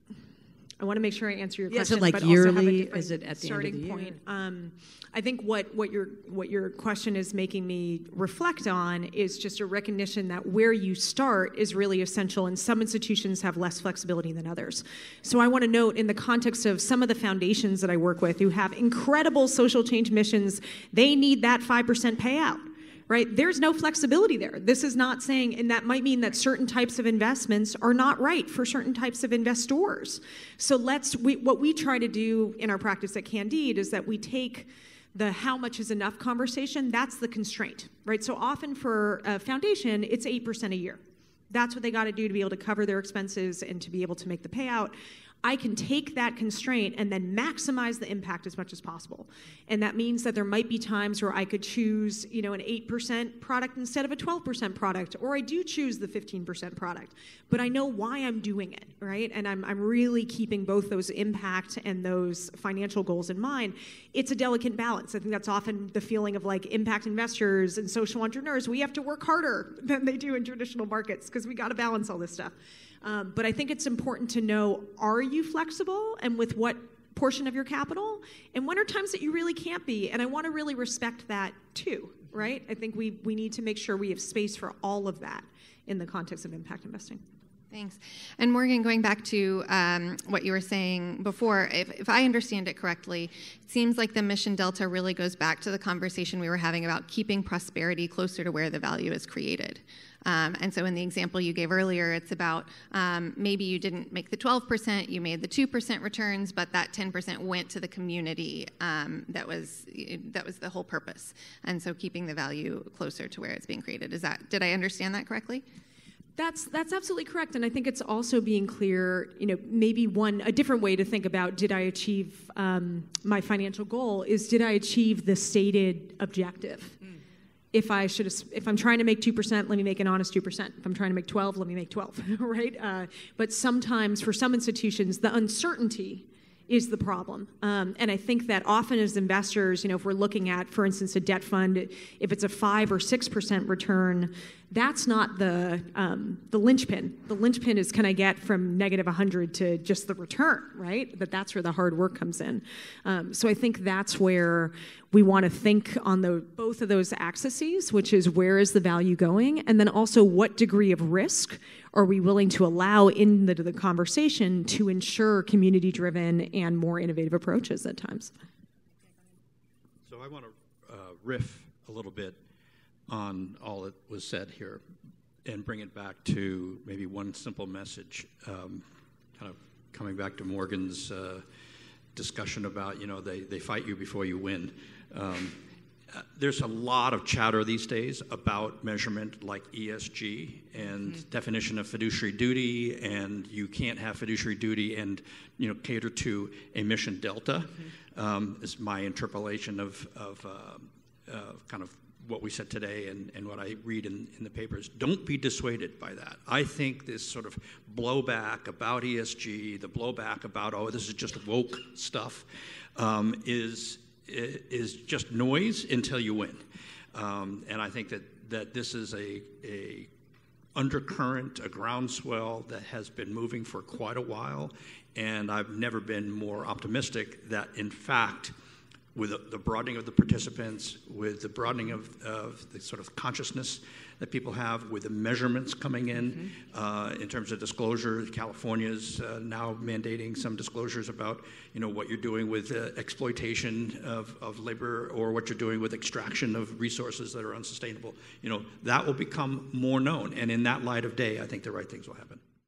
[SPEAKER 3] I want to make sure I answer your
[SPEAKER 2] yeah,
[SPEAKER 3] question.
[SPEAKER 2] Is it like
[SPEAKER 3] but
[SPEAKER 2] yearly?
[SPEAKER 3] Also have a different
[SPEAKER 2] is it at the
[SPEAKER 3] starting
[SPEAKER 2] end of the
[SPEAKER 3] point?
[SPEAKER 2] Year?
[SPEAKER 3] Um, I think what what your what your question is making me reflect on is just a recognition that where you start is really essential, and some institutions have less flexibility than others. So I want to note, in the context of some of the foundations that I work with who have incredible social change missions, they need that five percent payout. Right? There's no flexibility there. This is not saying, and that might mean that certain types of investments are not right for certain types of investors. So let's, we, what we try to do in our practice at Candide is that we take the how much is enough conversation, that's the constraint, right? So often for a foundation, it's eight percent a year. That's what they got to do to be able to cover their expenses and to be able to make the payout. I can take that constraint and then maximize the impact as much as possible. And that means that there might be times where I could choose, you know, an eight percent product instead of a twelve percent product, or I do choose the fifteen percent product. But I know why I'm doing it, right? And I'm, I'm really keeping both those impact and those financial goals in mind. It's a delicate balance. I think that's often the feeling of like impact investors and social entrepreneurs. We have to work harder than they do in traditional markets because we got to balance all this stuff. Um, but I think it's important to know, are you flexible, and with what portion of your capital? And when are times that you really can't be? And I want to really respect that too, right? I think we, we need to make sure we have space for all of that in the context of impact investing.
[SPEAKER 1] Thanks. And Morgan, going back to um, what you were saying before, if, if I understand it correctly, it seems like the mission delta really goes back to the conversation we were having about keeping prosperity closer to where the value is created. Um, and so in the example you gave earlier, it's about um, maybe you didn't make the twelve percent, you made the two percent returns, but that ten percent went to the community. Um, that was that was the whole purpose. And so keeping the value closer to where it's being created. Is that, did I understand that correctly?
[SPEAKER 3] That's that's absolutely correct, and I think it's also being clear. You know, maybe one a different way to think about did I achieve um, my financial goal is did I achieve the stated objective? Mm. If I should, if I'm trying to make two percent, let me make an honest two percent. If I'm trying to make twelve, let me make twelve. Right? Uh, but sometimes for some institutions, the uncertainty is the problem. Um, and I think that often as investors, you know, if we're looking at, for instance, a debt fund, if it's a five or six percent return, that's not the um, the linchpin. The linchpin is, can I get from negative one hundred to just the return, right? But that's where the hard work comes in. Um, so I think that's where we want to think on the both of those axes, which is where is the value going, and then also what degree of risk are we willing to allow into the, the conversation to ensure community-driven and more innovative approaches at times.
[SPEAKER 4] So I want to uh, riff a little bit on all that was said here and bring it back to maybe one simple message, um, kind of coming back to Morgan's uh, discussion about, you know, they, they fight you before you win. Um, uh, there's a lot of chatter these days about measurement like E S G and mm-hmm. definition of fiduciary duty, and you can't have fiduciary duty and, you know, cater to a mission delta, mm-hmm. um, is my interpolation of, of uh, uh, kind of what we said today and, and what I read in, in the papers. Don't be dissuaded by that. I think this sort of blowback about E S G, the blowback about, oh, this is just woke stuff, um, is is just noise until you win. Um, and I think that, that this is a, a undercurrent, a groundswell that has been moving for quite a while. And I've never been more optimistic that, in fact, with the broadening of the participants, with the broadening of, of the sort of consciousness that people have, with the measurements coming in mm-hmm. uh, in terms of disclosure. California's uh, now mandating some disclosures about, you know, what you're doing with uh, exploitation of, of labor, or what you're doing with extraction of resources that are unsustainable. You know, that will become more known, and in that light of day, I think the right things will happen.